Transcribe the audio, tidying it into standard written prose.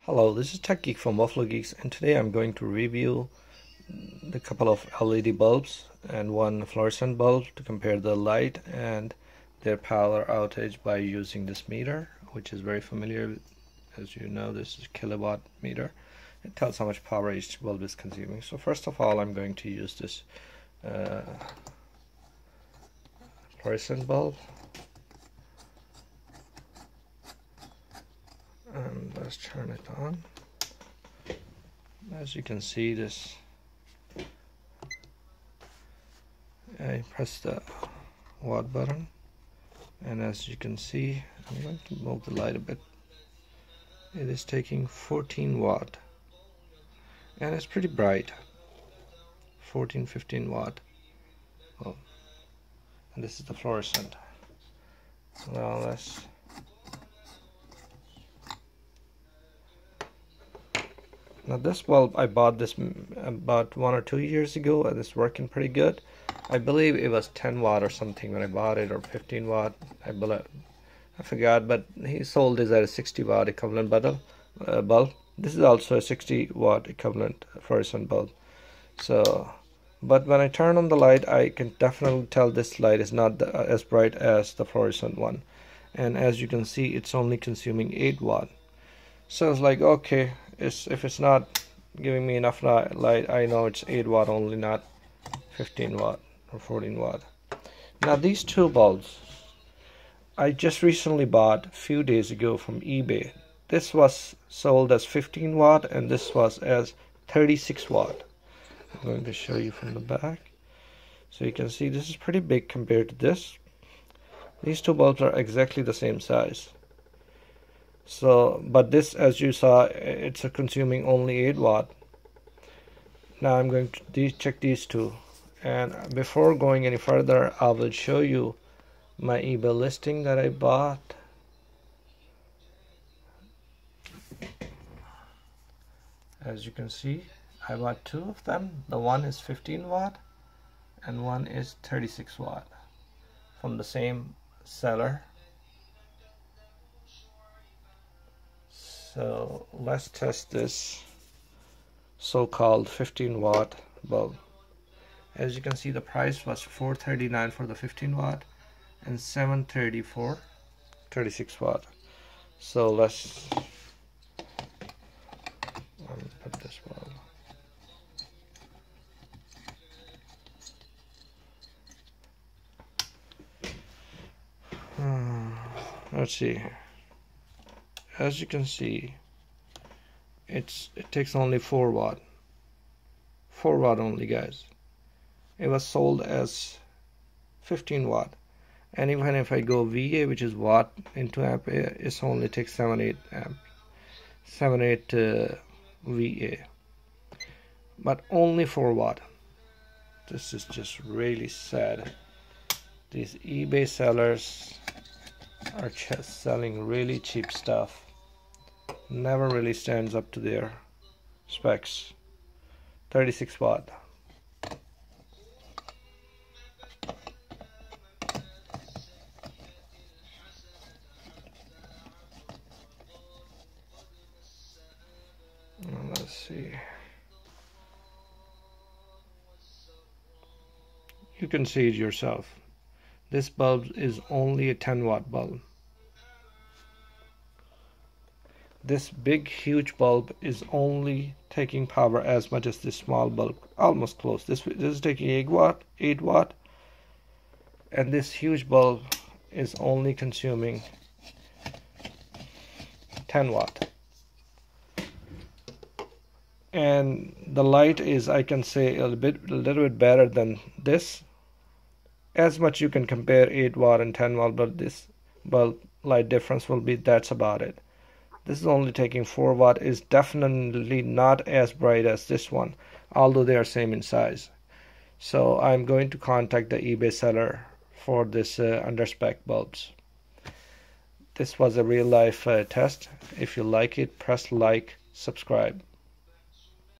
Hello, this is Tech Geek from Buffalo Geeks, and today I'm going to review the couple of LED bulbs and one fluorescent bulb to compare the light and their power outage by using this meter, which is very familiar. As you know, this is kilowatt meter. It tells how much power each bulb is consuming. So first of all, I'm going to use this fluorescent bulb. And let's turn it on. As you can see, this I press the watt button, and as you can see, I'm going to move the light a bit. It is taking 14 watt, and it's pretty bright. 15 watt. Oh, and this is the fluorescent. Now let's Now this bulb, I bought this about 1 or 2 years ago, and it's working pretty good. I believe it was 10 watt or something when I bought it, or 15 watt. I forgot, but he sold this at a 60 watt equivalent bulb. This is also a 60 watt equivalent fluorescent bulb. So, but when I turn on the light, I can definitely tell this light is not as bright as the fluorescent one. And as you can see, it's only consuming 8 watt. So it's like, okay, if it's not giving me enough light, I know it's 8 watt only, not 15 watt or 14 watt. Now these two bulbs I just recently bought a few days ago from eBay. This was sold as 15 watt and this was as 36 watt. I'm going to show you from the back. So you can see this is pretty big compared to this. These two bulbs are exactly the same size. So, but this, as you saw, it's consuming only 8 watt. Now I'm going to check these two, and before going any further, I will show you my eBay listing that I bought. As you can see, I bought two of them. The one is 15 watt and one is 36 watt from the same seller. So let's test this so-called 15 watt bulb. As you can see, the price was $439 for the 15 watt and $730 for 36 watt. So let's put this bulb. Let's see. As you can see, it takes only 4 watt. 4 watt only, guys. It was sold as 15 watt, and even if I go VA, which is watt into amp, it only takes 7-8 VA, but only 4 watt. This is just really sad. These eBay sellers are just selling really cheap stuff. Never really stands up to their specs. 36 watt. Let's see. You can see it yourself. This bulb is only a 10 watt bulb. This big huge bulb is only taking power as much as this small bulb, almost close. This is taking 8 watt, and this huge bulb is only consuming 10 watt. And the light is, I can say, a little bit better than this. As much you can compare 8 watt and 10 watt, but this bulb light difference will be, that's about it. This is only taking 4 watt, is definitely not as bright as this one, although they are same in size. So I'm going to contact the eBay seller for this underspec bulbs. This was a real life test. If you like it, press like, subscribe.